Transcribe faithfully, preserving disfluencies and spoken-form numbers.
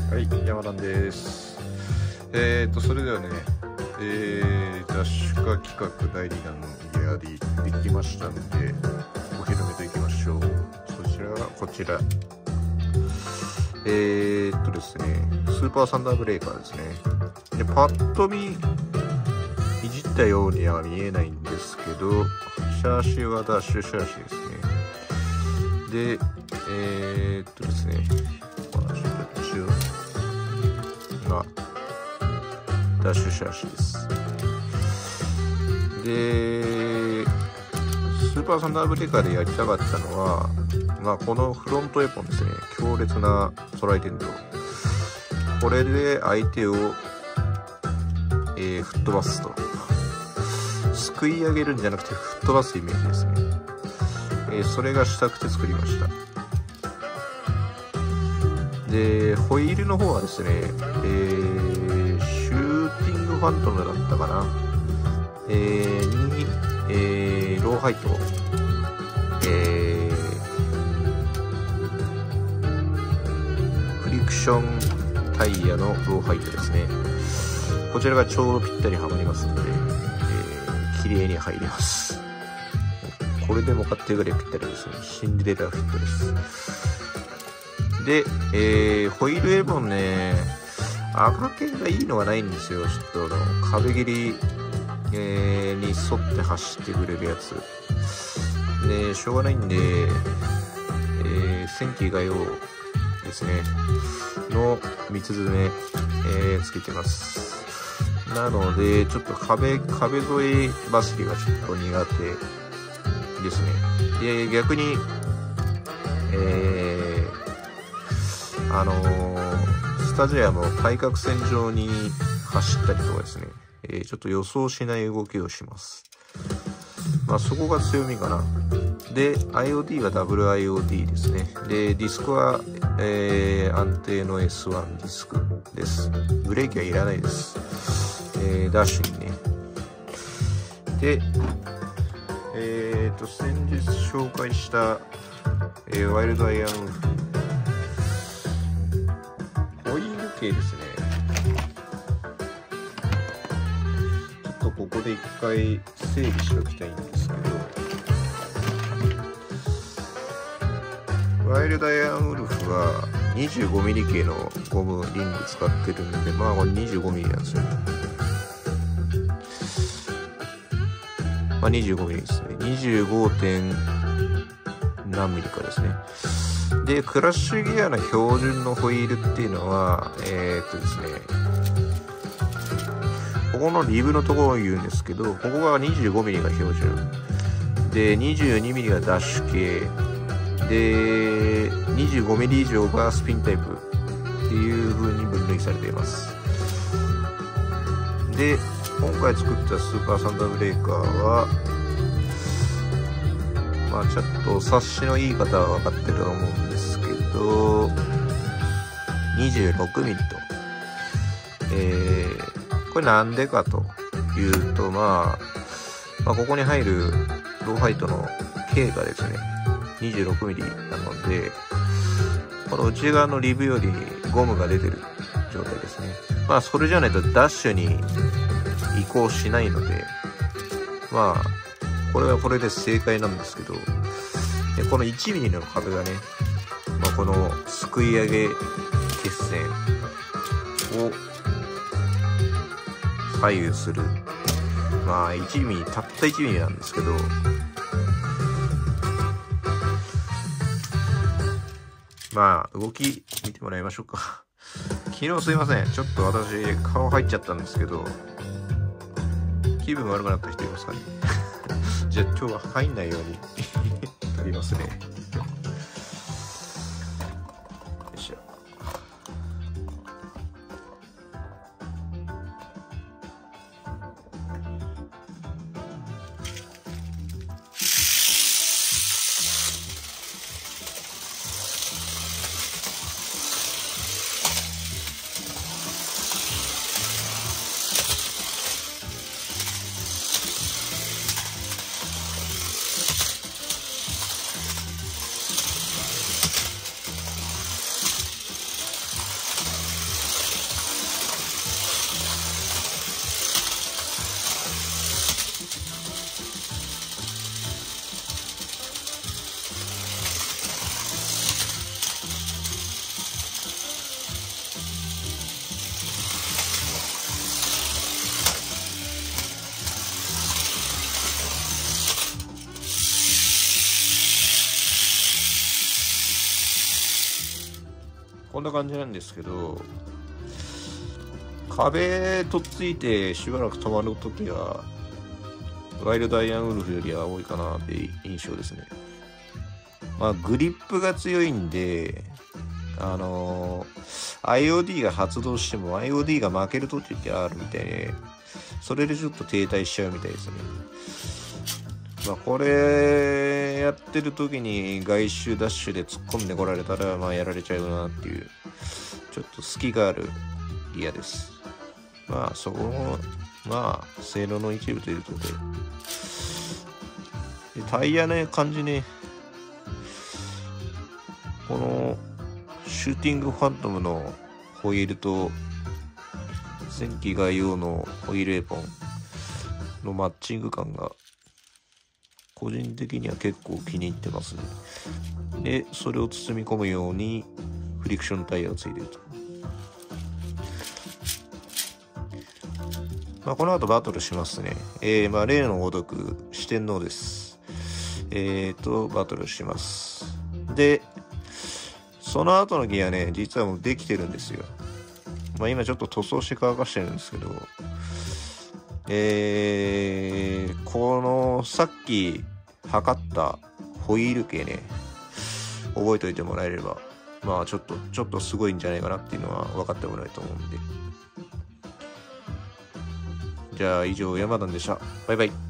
はい、山田です。えーと、それではね、えー、雑誌化企画だいにだんのやりできましたので、お披露目といきましょう。そちらはこちら。えーっとですね、スーパーサンダーブレイカーですね。で、パッと見、いじったようには見えないんですけど、シャーシはダッシュシャーシですね。で、えーっとですね、がダッシュシャーシです。で、スーパーサンダーブレイカーでやりたかったのは、まあ、このフロントエポンですね、強烈なトライテント、これで相手を、えー、吹っ飛ばすと、すくい上げるんじゃなくて吹っ飛ばすイメージですね。えー、それがしたくて作りました。で、ホイールの方はですね、えー、シューティングファントムだったかな、えー、に、えー、ローハイト、えー、フリクションタイヤのローハイトですね。こちらがちょうどぴったりはまりますので、えー、綺麗に入ります。これでもかっていうぐらいぴったりですね。シンデレラフィットです。で、えー、ホイールエボンね、赤系がいいのはないんですよ。ちょっとあの壁切り、えー、に沿って走ってくれるやつ。で、しょうがないんで、えー、戦機が用ですね。の三つ詰め、えー、つけてます。なので、ちょっと壁、壁沿い走りがちょっと苦手ですね。で、逆に、えー、あのー、スタジアムを対角線上に走ったりとかですね、えー、ちょっと予想しない動きをします。まあそこが強みかな。で、アイオーディー はダブル アイオーディー ですね。で、ディスクは、えー、安定の エスワン ディスクです。ブレーキはいらないです。えー、ダッシュにね。で、えーと、先日紹介した、えー、ワイルドアイアンウルフ。ホイール系ですね。ちょっとここで一回整理しておきたいんですけど、ワイルドアイアンウルフは にじゅうごミリ 系のゴムリング使ってるんで、まあこれ にじゅうごミリ なんですよね。まあ にじゅうごミリ ですね。にじゅうご. 点何ミリかですね。で、クラッシュギアの標準のホイールっていうのは、えー、っとですね、ここのリブのところを言うんですけど、ここが にじゅうごミリ が標準。で、にじゅうにミリ がダッシュ系。で、にじゅうごミリ 以上がスピンタイプっていう風に分類されています。で、今回作ったスーパーサンダーブレイカーは、まあちょっと察しのいい方は分かってると思うんですけど、にじゅうろくミリ と。えー、これなんでかというと、まあ、まあ、ここに入るローハイトの径がですね、にじゅうろくミリ なので、この内側のリブよりゴムが出てる状態ですね。まあそれじゃないとダッシュに移行しないので、まあ、これはこれで正解なんですけど、でこのいちミリの壁がね、まあ、このすくい上げ決線を左右する、まあいちミリ、たったいちミリなんですけど、まあ動き見てもらいましょうか。昨日すいません、ちょっと私顔入っちゃったんですけど、気分悪くなった人いますかね。じゃあ今日は入んないように撮りますね。よいしょ。 こんな感じなんですけど、壁とっついてしばらく止まるときはワイルドアイアンウルフよりは多いかなって印象ですね。まあグリップが強いんで、あのー、アイオーディー が発動しても アイオーディー が負けるときがあるみたいで、それでちょっと停滞しちゃうみたいですね。まあこれやってる時に外周ダッシュで突っ込んでこられたらまあやられちゃうなっていう、ちょっと隙があるギアです。まあそこもまあ性能の一部ということで、でタイヤね感じね、このシューティングファントムのホイールと前期外用のホイールエポンのマッチング感が個人的には結構気に入ってますね。でそれを包み込むようにフリクションタイヤがついてると。まあ、この後バトルしますね。えー、まあ例のごとく四天王です。えーとバトルします。でその後のギアね、実はもうできてるんですよ。まあ今ちょっと塗装して乾かしてるんですけど、えー、このさっき測ったホイール系ね、覚えておいてもらえれば、まあちょっとちょっとすごいんじゃないかなっていうのは分かってもらえると思うんで。じゃあ以上、山田でした。バイバイ。